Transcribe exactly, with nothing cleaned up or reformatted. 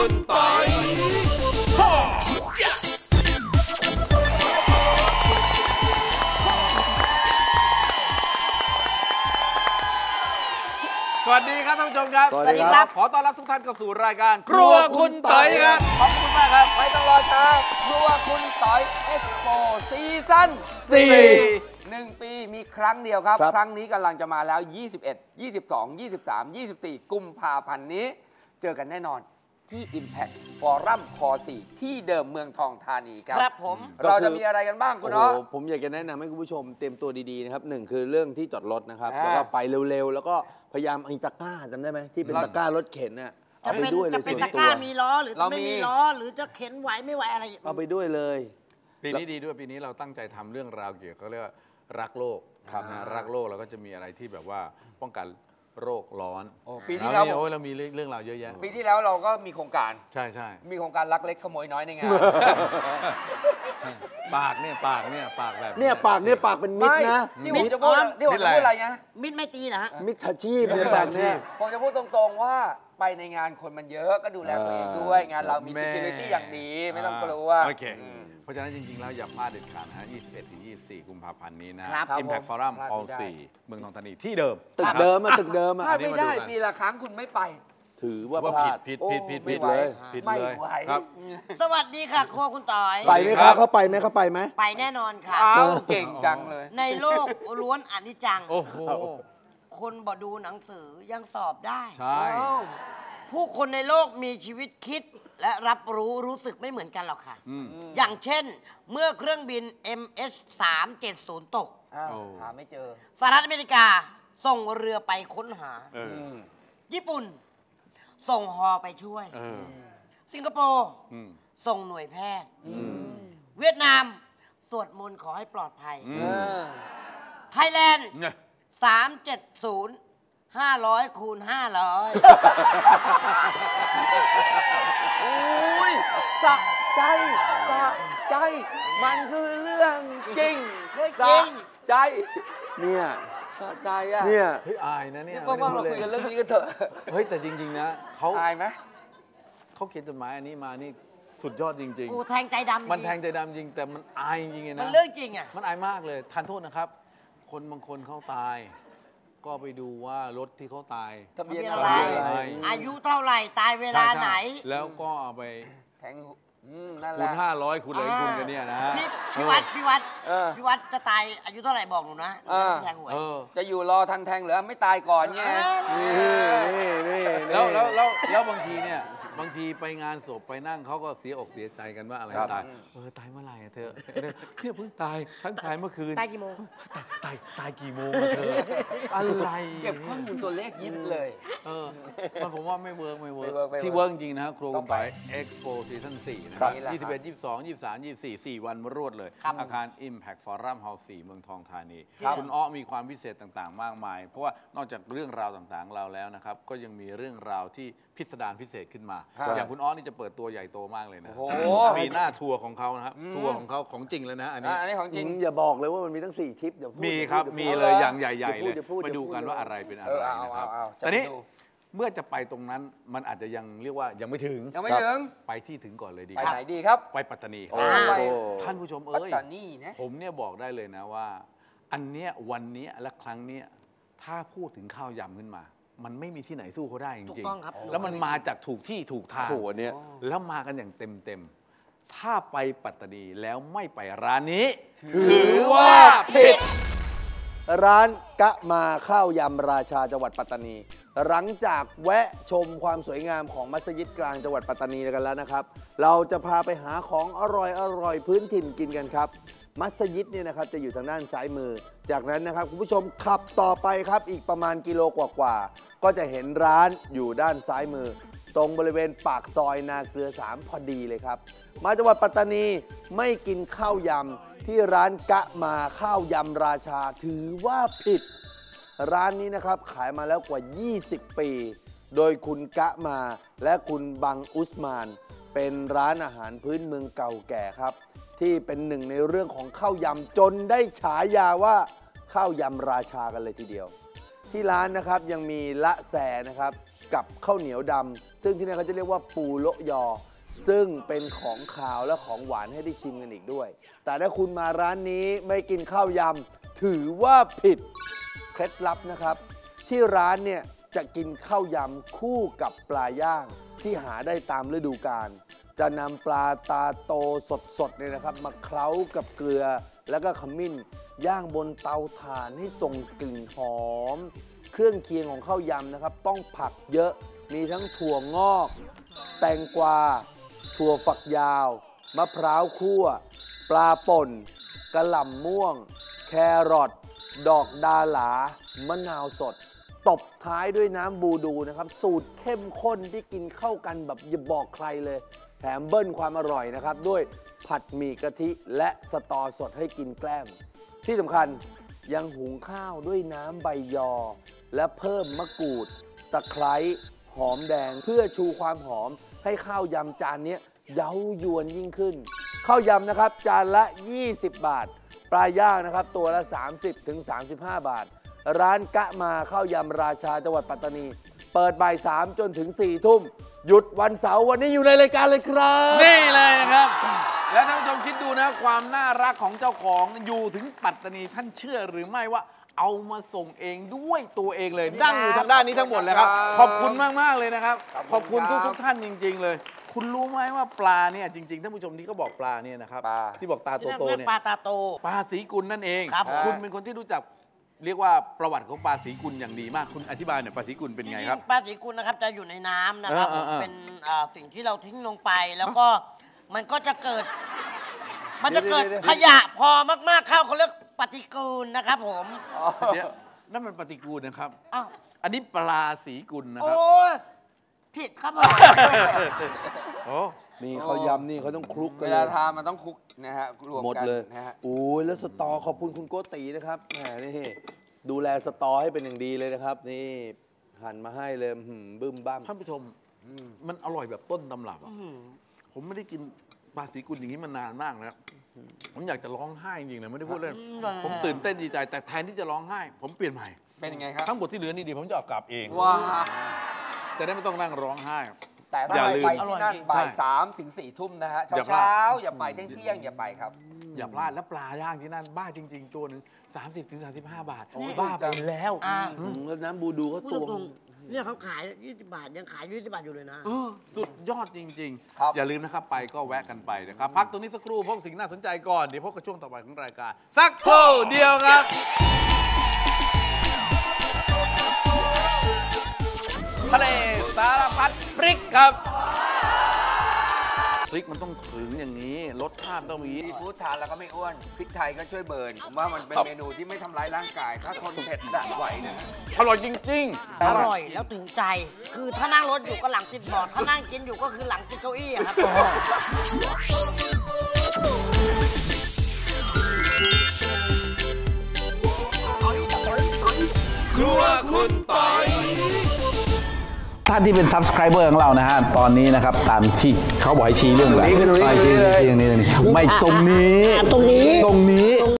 คุณปอยสวัสดีครับท่านผู้ชมครับสวัสดีครับขอต้อนรับทุกท่านเข้าสู่รายการครัวคุณต๋อยครับขอบคุณมากครับไม่ต้องรอช้าครัวคุณต๋อยเอ็กซ์โปซีซั่นสี่หนึ่งปีมีครั้งเดียวครับครั้งนี้กำลังจะมาแล้วยี่สิบเอ็ด ยี่สิบสอง ยี่สิบสาม ยี่สิบสี่กุมภาพันธ์นี้เจอกันแน่นอนที่ Impact Forum คอสี่ที่เดิมเมืองทองธานีครับครับผมเราจะมีอะไรกันบ้างคุณอ๊อผมอยากจะแนะนำให้คุณผู้ชมเตรียมตัวดีๆนะครับหนึ่งคือเรื่องที่จอดรถนะครับแล้วก็ไปเร็วๆแล้วก็พยายามไอ้ตะกร้าจำได้ไหมที่เป็นตะกร้ารถเข็นน่ะเอาไปด้วยเลยส่วนตัวจะเป็นตะกร้ามีล้อหรือไม่มีล้อหรือจะเข็นไหวไม่ไหวอะไรเอาไปด้วยเลยปีนี้ดีด้วยปีนี้เราตั้งใจทำเรื่องราวเกี่ยวกับเขาเรียกว่ารักโลกนะรักโลกเราก็จะมีอะไรที่แบบว่าป้องกันโรคร้อนปีที่แล้วเรามีเรื่องราวเยอะแยะปีที่แล้วเราก็มีโครงการใช่ใช่มีโครงการลักเล็กขโมยน้อยในงานปากเนี่ยปากเนี่ยปากแบบเนี่ยปากเนี่ยปากเป็นมิตรนะที่ผมจะพูดที่ผมจะพูดอะไรนะมิตรไม่ตีนะฮะมิตรอาชีพเนี่ยปากเนี่ยผมจะพูดตรงๆว่าไปในงานคนมันเยอะก็ดูแลตัวเองด้วยงานเรามี security อย่างดีไม่ต้องกลัวโอเคเพราะฉะนั้นจริงๆแล้วอย่าพลาดเด็ดขาดนะฮะ ยี่สิบเอ็ดถึงยี่สิบสี่ กุมภาพันธ์นี้นะ Impact Forum คอสี่ เมืองทองธานีที่เดิมตึกเดิมอะตึกเดิมอะถ้าไม่ได้ปีละครั้งคุณไม่ไปถือว่าพลาดผิดผิดผิดผิดเลยผิดเลยครับสวัสดีค่ะครัวคุณต๋อยไปไหมครับเขาไปไหมเขาไปไหมไปแน่นอนค่ะอ้าวเก่งจังเลยในโลกล้วนอนิจจังโอ้โหคนบ่ดูหนังสือยังสอบได้ใช่ผู้คนในโลกมีชีวิตคิดและรับรู้รู้สึกไม่เหมือนกันหรอกค่ะอย่างเช่นเมื่อเครื่องบิน เอ็ม เอช สามเจ็ดศูนย์ ตกหาไม่เจอสหรัฐอเมริกาส่งเรือไปค้นหาญี่ปุ่นส่งฮอไปช่วยสิงคโปร์ส่งหน่วยแพทย์เวียดนามสวดมนต์ขอให้ปลอดภัยไทยแลนด์สามเจ็ดศูนย์ห้าร้อยคูณห้าร้อยโอ้ยสะใจสะใจมันคือเรื่องจริงจริงใจเนี่ยสะใจอ่ะเนี่ยเฮ้ยอายนะเนี่ยว่างๆเราคุยกันเรื่องนี้กันเถอะเฮ้ยแต่จริงๆนะเขาอายไหมเขาเขียนจดหมายอันนี้มานี่สุดยอดจริงๆโอ้แทงใจดำมันแทงใจดำจริงแต่มันอายจริงๆนะมันเรื่องจริงอ่ะมันอายมากเลยทานโทษนะครับคนบางคนเขาตายก็ไปดูว่ารถที่เขาตายทะเบียนอะไรอายุเท่าไหร่ตายเวลาไหนแล้วก็เอาไปแทงคูณห้าร้อยคูณอะไรคูณกันเนี่ยนะฮะพี่วัดพี่วัดพี่วัดจะตายอายุเท่าไหร่บอกหนูนะแทงหวยจะอยู่รอทันแทงหรือไม่ตายก่อนไงแล้วแล้วแล้วแล้วบางทีเนี่ยบางทีไปงานศพไปนั่งเขาก็เสียอกเสียใจกันว่าอะไรตายเออตายเมื่อไหร่เธอเนี่ยเพิ่งตายทั้งตายเมื่อคืนตายกี่โมงตายตายกี่โมงเธออะไรเก็บข้อมูลตัวเลขยิบเลยเออมันผมว่าไม่เวิร์กไม่เวิร์กที่เวิร์กจริงนะครัวคุณไป Expo Season สี่นะครับยี่สิบเอ็ด ยี่สิบสอง ยี่สิบสาม ยี่สิบสี่ สี่วันรวดเลยอาคาร Impact Forum Hall สี่เมืองทองธานีคุณอ้อมีความพิเศษต่างๆมากมายเพราะว่านอกจากเรื่องราวต่างๆเราแล้วนะครับก็ยังมีเรื่องราวที่พิสดารพิเศษขึ้นมาอย่างคุณอ้อนี่จะเปิดตัวใหญ่โตมากเลยนะมีหน้าทัวร์ของเขานะครับทัวร์ของเขาของจริงเลยนะอันนี้อันนี้ของจริงอย่าบอกเลยว่ามันมีตั้งสี่ทริปเดี๋ยวมีครับมีเลยอย่างใหญ่ๆเลยมาดูกันว่าอะไรเป็นอะไรนะครับตอนนี้เมื่อจะไปตรงนั้นมันอาจจะยังเรียกว่ายังไม่ถึงยังไม่ถึงไปที่ถึงก่อนเลยดีไปไหนดีครับไปปัตตานีท่านผู้ชมเอ้ยปัตตานีนะผมเนี่ยบอกได้เลยนะว่าอันเนี้ยวันนี้และครั้งเนี้ยถ้าพูดถึงข้าวยำขึ้นมามันไม่มีที่ไหนสู้เขาได้จริงๆแล้วมันมาจากถูกที่ถูกทางแล้วมากันอย่างเต็มๆถ้าไปปัตตานีแล้วไม่ไปร้านนี้ถือว่าผิดร้านกะมาข้าวยำราชาจังหวัดปัตตานีหลังจากแวะชมความสวยงามของมัสยิดกลางจังหวัดปัตตานีกันแล้วนะครับเราจะพาไปหาของอร่อยอร่อยพื้นถิ่นกินกันครับมัสยิดเนี่ยนะครับจะอยู่ทางด้านซ้ายมือจากนั้นนะครับคุณผู้ชมขับต่อไปครับอีกประมาณกิโลกว่าๆก็จะเห็นร้านอยู่ด้านซ้ายมือตรงบริเวณปากซอยนาเกลือสามพอดีเลยครับมาจังหวัดปัตตานีไม่กินข้าวยำที่ร้านกะมาข้าวยำราชาถือว่าผิดร้านนี้นะครับขายมาแล้วกว่ายี่สิบปีโดยคุณกะมาและคุณบังอุสมานเป็นร้านอาหารพื้นเมืองเก่าแก่ครับที่เป็นหนึ่งในเรื่องของข้าวยำจนได้ฉายาว่าข้าวยำราชากันเลยทีเดียวที่ร้านนะครับยังมีละแสนะครับกับข้าวเหนียวดำซึ่งที่นี่เขาจะเรียกว่าปูโละยอซึ่งเป็นของขาวและของหวานให้ได้ชิมกันอีกด้วยแต่ถ้าคุณมาร้านนี้ไม่กินข้าวยำถือว่าผิดเคล็ดลับนะครับที่ร้านเนี่ยจะกินข้าวยำคู่กับปลาย่างที่หาได้ตามฤดูกาลจะนำปลาตาโตสดๆเนี่ยนะครับมาเคล้ากับเกลือแล้วก็ขมิ้นย่างบนเตาถ่านให้ส่งกลิ่นหอมเครื่องเคียงของข้าวยำนะครับต้องผักเยอะมีทั้งถั่วงอกแตงกวาถั่วฝักยาวมะพร้าวคั่วปลาป่นกะหล่ำม่วงแครอทดอกดาหลามะนาวสดตบท้ายด้วยน้ำบูดูนะครับสูตรเข้มข้นที่กินเข้ากันแบบอย่าบอกใครเลยแถมเบิ้ลความอร่อยนะครับด้วยผัดหมี่กะทิและสตอสดให้กินแกล้มที่สำคัญยังหุงข้าวด้วยน้ำใบยอและเพิ่มมะกรูดตะไคร้หอมแดงเพื่อชูความหอมให้ข้าวยำจานนี้เย้ายวนยิ่งขึ้นข้าวยำนะครับจานละยี่สิบบาทปลาย่างนะครับตัวละ สามสิบถึงสามสิบห้า บาทร้านกะมาข้าวยำราชาจังหวัดปัตตานีเปิดบ่ายสามจนถึงสี่ทุ่มหยุดวันเสาร์วันนี้อยู่ในรายการเลยครับนี่เลยครับและท่านผู้ชมคิดดูนะความน่ารักของเจ้าของอยู่ถึงปัตตานีท่านเชื่อหรือไม่ว่าเอามาส่งเองด้วยตัวเองเลยนั่งอยู่ทางด้านนี้ทั้งหมดเลยครับขอบคุณมากๆเลยนะครับขอบคุณทุกๆท่านจริงๆเลยคุณรู้ไหมว่าปลาเนี่ยจริงๆท่านผู้ชมที่เขาบอกปลาเนี่ยนะครับที่บอกตาโตๆเนี่ยปลาตาโตปลาสีกุลนั่นเองครับคุณเป็นคนที่รู้จักเรียกว่าประวัติของปลาสีกุลอย่างดีมากคุณอธิบายหน่อยปลาสีกุลเป็นไงครับปลาสีกุลนะครับจะอยู่ในน้ำนะครับเป็นสิ่งที่เราทิ้งลงไปแล้วก็มันก็จะเกิดมันจะเกิดขยะพอมากๆเข้าเขาเรียกปฏิกูลนะครับผมเดี๋ยวนั่นมันปฏิกูลนะครับอ้าวอันนี้ปลาสีกุลนะครับโอ้ผิดครับผมโอ้นี่เขายำนี่เขาต้องคลุกกันเวลาทานมันต้องคลุกนะฮะรวมกันหมดเลยนะฮะโอ้ยแล้วสตอขอบคุณคุณโกตีนะครับแหมนี่ดูแลสตอให้เป็นอย่างดีเลยนะครับนี่หั่นมาให้เลยบึ้มบ้ามท่านผู้ชมมันอร่อยแบบต้นตำรับอ่ะผมไม่ได้กินปลาสีกุลอย่างนี้มานานมากแล้วผมอยากจะร้องไห้จริงๆเลยไม่ได้พูดเล่นผมตื่นเต้นดีใจแต่แทนที่จะร้องไห้ผมเปลี่ยนใหม่เป็นยังไงครับทั้งหมดที่เหลือนี่ดีผมจะเอากลับเองว้าจะได้ไม่ต้องนั่งร้องไห้แต่ถ้าไปที่นั่นบ่ายสามถึงสี่ทุ่มนะฮะเช้าเช้าอย่าไปเที่ยงเที่ยงอย่าไปครับอย่าพลาดแล้วปลาย่างที่นั่นบ้าจริงๆตัวหนึ่งสามสิบถึงสามสิบห้าบาทบ้าไปแล้วแล้วน้ำบูดูก็ตัวเนี่ยเขาขายยี่สิบบาทยังขายยี่สิบบาทอยู่เลยนะสุดยอดจริงๆอย่าลืมนะครับไปก็แวะกันไปนะครับพักตรงนี้สักครู่พบสิ่งน่าสนใจก่อนเดี๋ยวพบกับช่วงต่อไปของรายการสักครู่เดียวครับทะเลสารพัดพริกครับพริกมันต้องถึงอย่างนี้รสชาติต้องมีซีฟู้ดทานแล้วก็ไม่อ้วนพริกไทยก็ช่วยเบิร์นผมว่ามันเป็นเมนูที่ไม่ทำร้ายร่างกายถ้าทนเผ็ดได้ไหวนะอร่อยจริงๆอร่อยแล้วถึงใจคือถ้านั่งรถอยู่ก็หลังติดบอร์ดถ้านั่งกินอยู่ก็คือหลังติดเก้าอี้ครับครัวคุณปอยท่านที่เป็น ซับสไครเบอร์ ของเรานะฮะตอนนี้นะครับตามที่เขาบอกให้ชี้เรื่องอะไรชี้ชี้ชี้ตรงนี้ไม่ตรงนี้ตรงนี้ตรงนี้